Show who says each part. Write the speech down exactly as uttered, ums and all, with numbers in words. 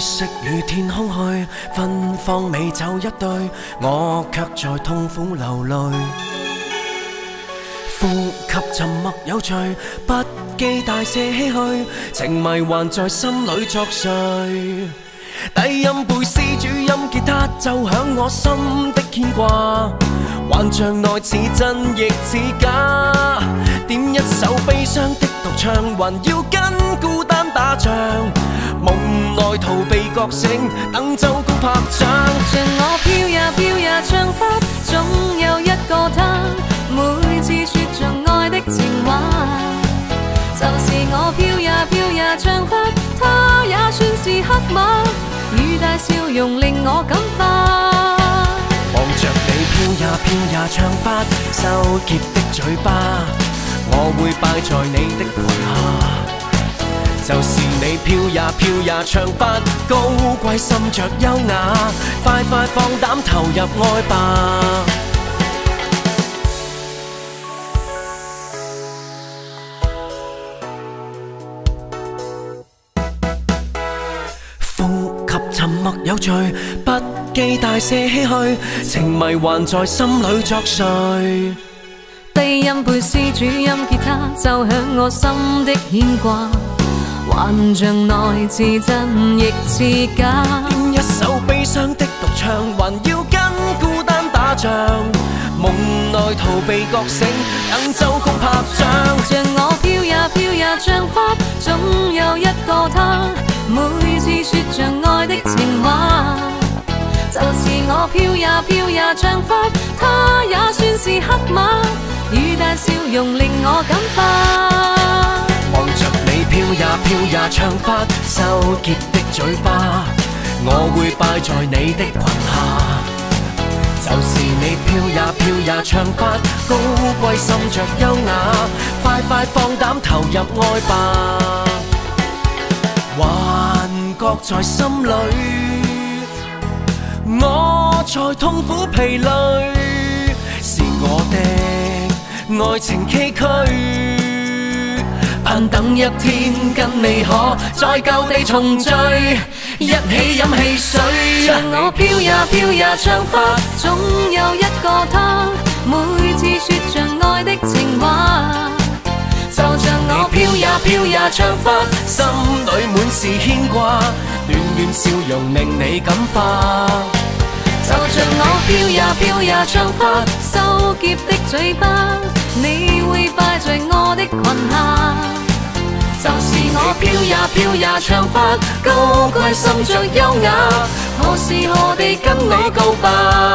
Speaker 1: 色與天空去，芬芳美酒一對，我卻在痛苦流淚。呼吸沉默有趣，不記大赦唏噓，情迷還在心裏作祟。低音貝斯主音吉他奏響我心的牽掛，幻象內似真亦似假。點一首悲傷的獨唱，還要跟孤單打仗。夢內逃避覺醒，等周公拍掌。
Speaker 2: 像我飄呀飄呀唱法，總有一個他，每次說着愛的情話。就是我飄呀飄呀唱法，他也算是黑馬，語帶笑容令我感化。
Speaker 1: 望着你飄呀飄呀唱法，羞澀的嘴巴，我會敗在你的裙下。就是你飄呀飄呀唱法，高貴滲着優雅，快快放膽投入愛吧。呼吸沉默有趣，不記大赦唏噓，情迷還在心裏作祟。
Speaker 2: 低音貝斯主音吉他奏響我心的牽掛，幻象內似真亦似假。
Speaker 1: 點一首悲傷的獨唱，還要跟孤單打仗。夢內逃避覺醒，等周公拍掌。
Speaker 2: 像我飄呀飄呀唱法，總有一個他，每次說着愛的情話。就是我飄呀飄呀唱法，他也算是黑馬，語帶笑容令我感化。
Speaker 1: 望着你飄呀飄呀唱法，羞澀的嘴巴，我會敗在你的裙下。就是你飄呀飄呀唱法，高貴滲着優雅，快快放膽投入愛吧。幻覺在心裏，我在痛苦疲累，是我的愛情崎嶇。盼等一天跟你可在舊地重聚，一起飲汽水。
Speaker 2: 像我飄呀飄呀唱法，總有一個他，每次說着愛的情話。就像我飄呀飄呀唱法，
Speaker 1: 心裏滿是牽掛，暖暖笑容令你感化。
Speaker 2: 就像我飄呀飄呀唱法，羞澀的嘴巴，你會敗在我的裙下。就是我飄呀飄呀唱法，高貴滲着優雅，何時何地跟你告白。